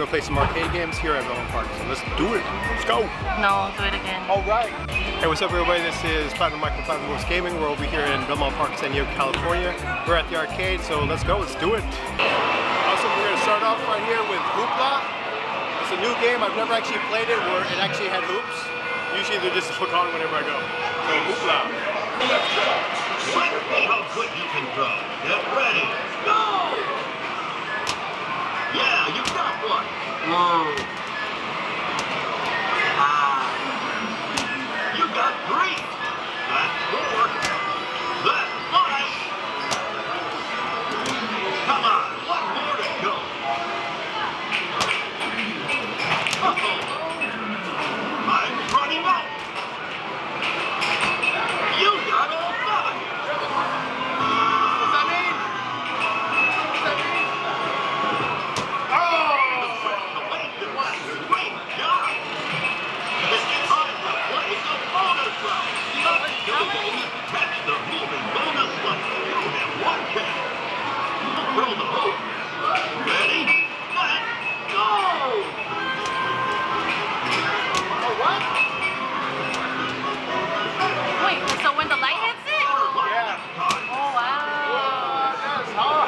gonna play some arcade games here at Belmont Park. So let's do it. Let's go. No, do it again. All right. Hey, what's up, everybody? This is Platinum Michael Platinum Wolves Gaming. We're over here in Belmont Park, San Diego, California. We're at the arcade, so let's go. Let's do it. Also, we're gonna start off right here with Hoopla. It's a new game. I've never actually played it where it actually had hoops. Usually they just hook on whenever I go. So Hoopla. Let's go. Let's see how quick you can throw. Get ready. Go! Yeah, you got one. You got 3. That's 4. That's 5. Come on, one more to go. I'm running out. You got all 7. What's that mean? What's that mean? Great job! It's time to play the bonus round. Let's go. Catch the moving bonus one. You have 1 chance. Throw the hoop. Ready? Let's go! Oh, what? Wait, so when the light hits it? Yeah. Oh, wow. That's hard.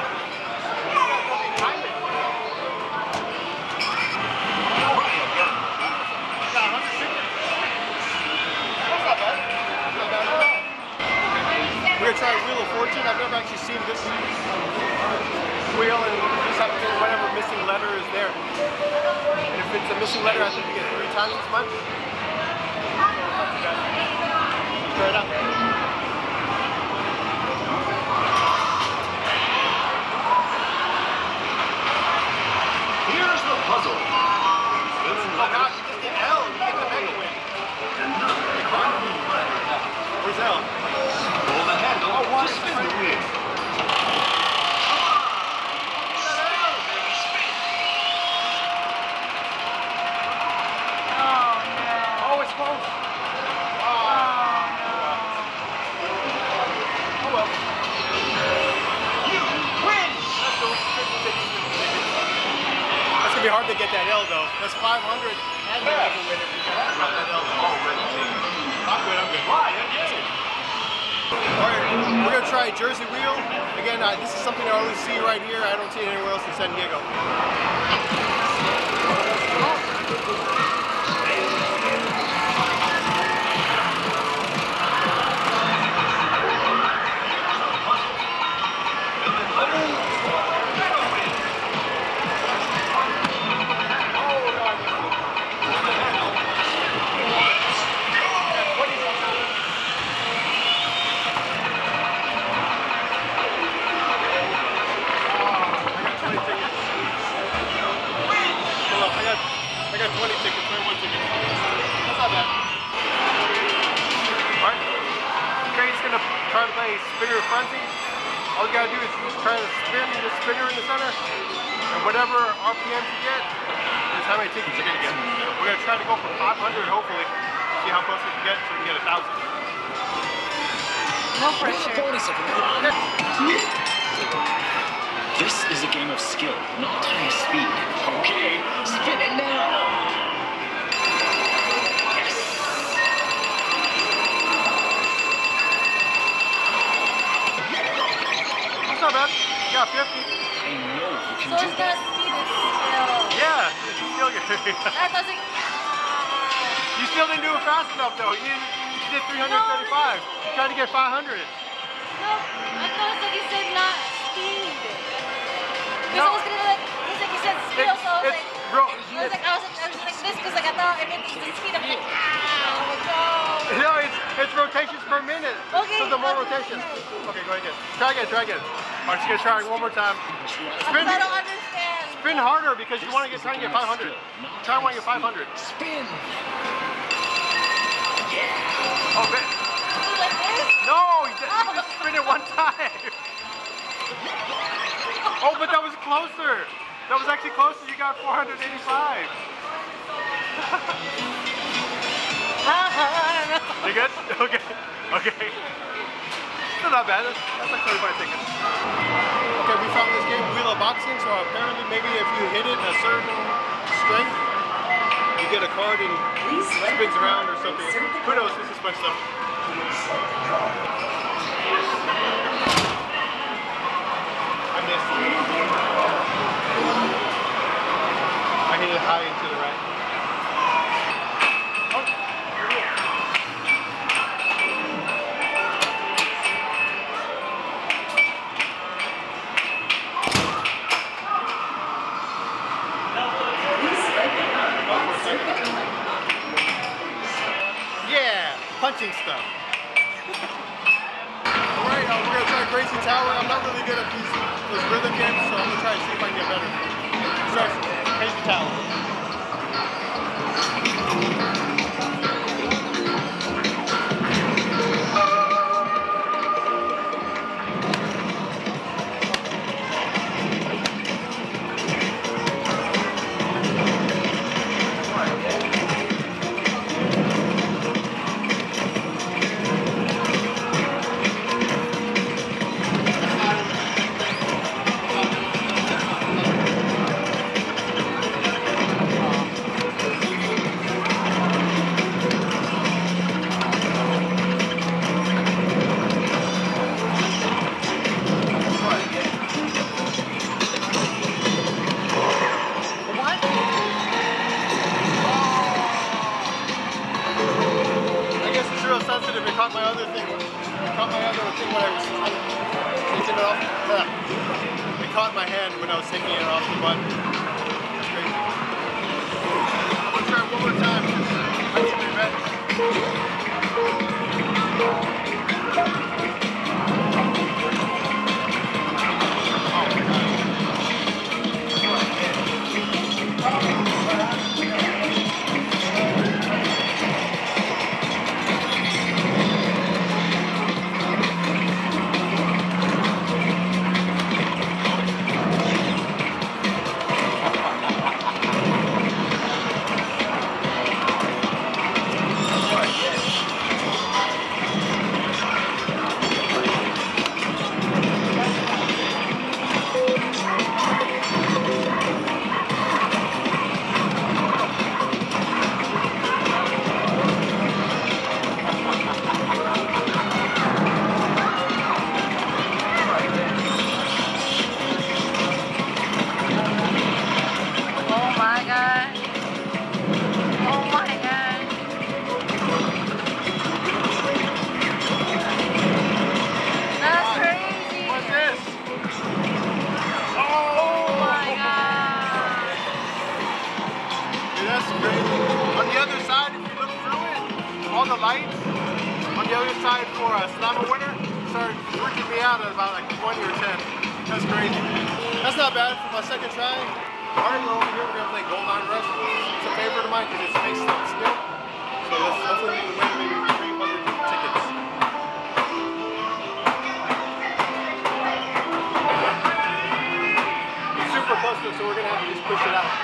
We're gonna try Wheel of Fortune. I've never actually seen this wheel, and you just have to get whatever missing letter is there. And if it's a missing letter, I think you get 3 times as much. Try it out. Here's the puzzle. Oh God, you just get L. You get the mega win. Where's L? Pull the handle to spin the wheel. Oh, it's close. Oh well. You win! Let's go. That's gonna be hard to get that L though. That's 500 and the mega win if you get that L. I'm good. I'm good. Why again? Alright, we're gonna try Jersey Wheel. Again, this is something I only see right here. I don't see it anywhere else in San Diego. I got 20 tickets, 21 tickets. That's not bad. Alright. Craig's gonna try to play Spinner Frenzy. All you gotta do is try to spin the spinner in the center. And whatever RPM you get is how many tickets you're gonna get. We're gonna try to go for 500 hopefully. See how close we can get so we can get 1,000. No pressure. This is a game of skill, not high speed. Okay, spin it now! Yes! That's not bad. You got 50. I know you can So do it's that. gonna speed it still. Yeah, it's still good. That doesn't... You still didn't do it fast enough though. You did 335. You tried to get 500. No, I thought it's like you said not speed. Because I was gonna like, it's like you said skill, so I was like, bro, I was just like this, because like I thought if it's the speed, I'm like, no. no, it's rotations per minute. Okay. So the more rotations. Okay, go ahead again. Try again. Alright, just gonna try it one more time. Spin. I don't understand. Spin harder because you want to try and get 500. Try and want to get 500. Spin! Oh, man. Like this? No, you just spin it one time. Oh, but that was closer. That was actually closer. You got 485. You good? Okay. Okay. Still not bad. That's like 25 tickets. Okay, we found this game, Wheel of Boxing. So apparently, maybe if you hit it a certain strength, you get a card and it spins around or something. Who knows? This is fun stuff. I missed. I hit it high and to the right. Oh, here we go. Yeah, punching stuff. Alright, we're gonna try Crazy Tower. I'm not really good at this rhythm games, so I'm gonna try to see if I can get better. Start Crazy Tower. Sensitive, it caught my other thing. It caught my other thing when I was taking it off. It caught my hand when I was taking it off the button. That's crazy. I'm gonna try it one more time because I need to be ready. The lights on the other side for a Slammer winner started working me out at about like 20 or 10. That's crazy. That's not bad for my second try. Alright, we're over here. We're going to play Gold Line Rush. It's a favorite of mine because it's based on skill. So let's hopefully we can win maybe 300 tickets. It's super close to it, so we're going to have to just push it out.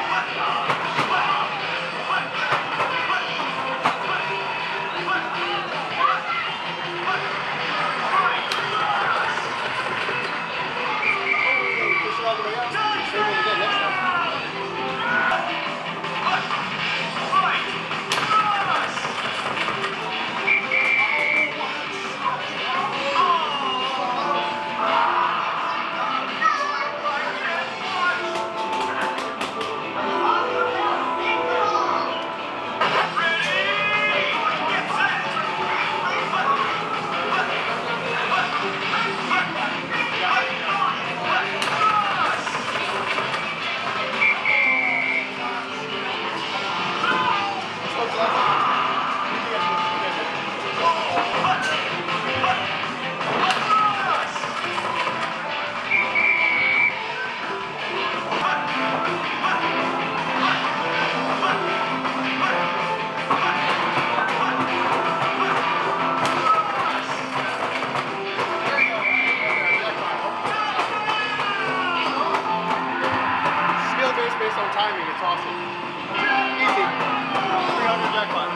It's awesome. Easy. 300 jackpot.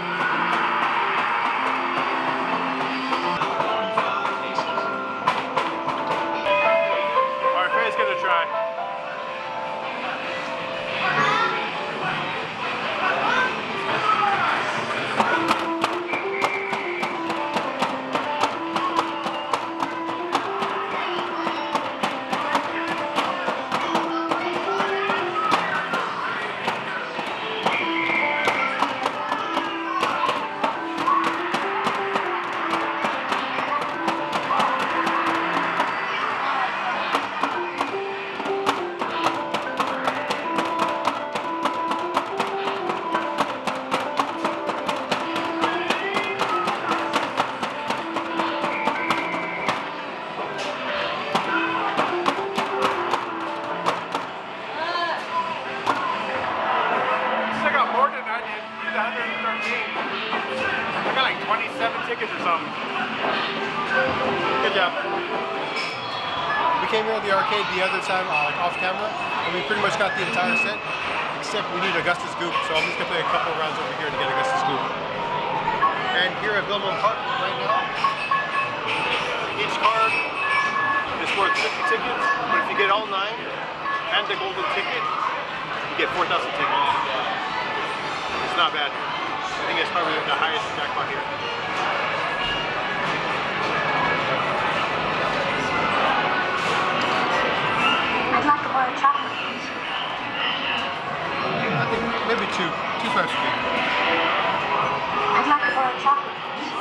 Alright, Faye's gonna try. something. Good job. We came here at the arcade the other time, off camera, and we pretty much got the entire set, except we need Augustus Goop, so I'm just gonna play a couple rounds over here to get Augustus Goop. And here at Belmont Park right now, each card is worth 50 tickets, but if you get all 9 and the golden ticket, you get 4,000 tickets. It's not bad. I think it's probably the highest jackpot here. I'd like a bar of chocolate. I think maybe two times a week. I'd like a bar of chocolate.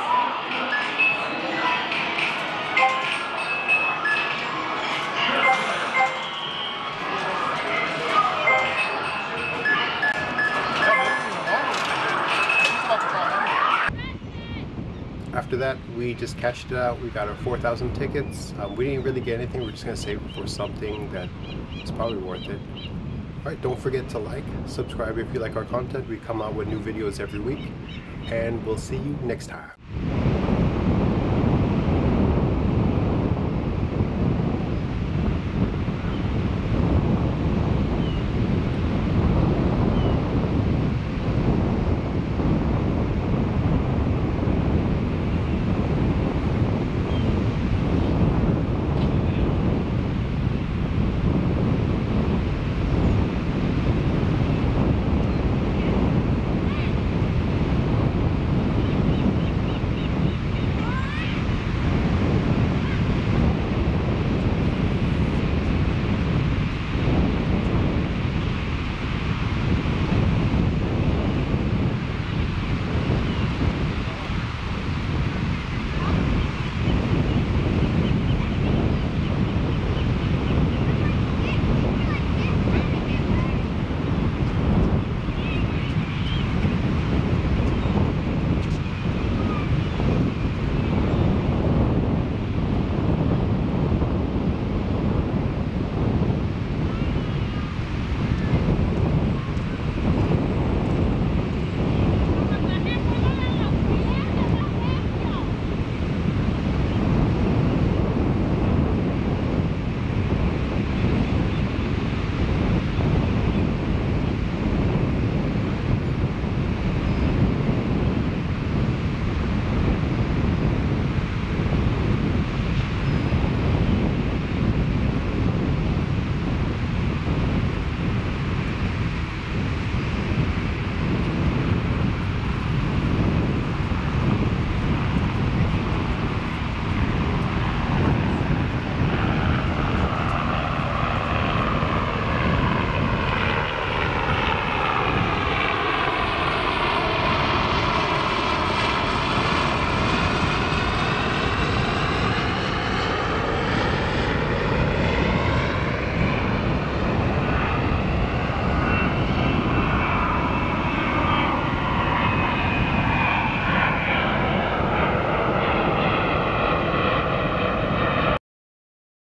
After that, we just cashed it out. We got our 4,000 tickets. We didn't really get anything. We're just gonna save it for something that is probably worth it. All right, don't forget to like, subscribe if you like our content. We come out with new videos every week, and we'll see you next time.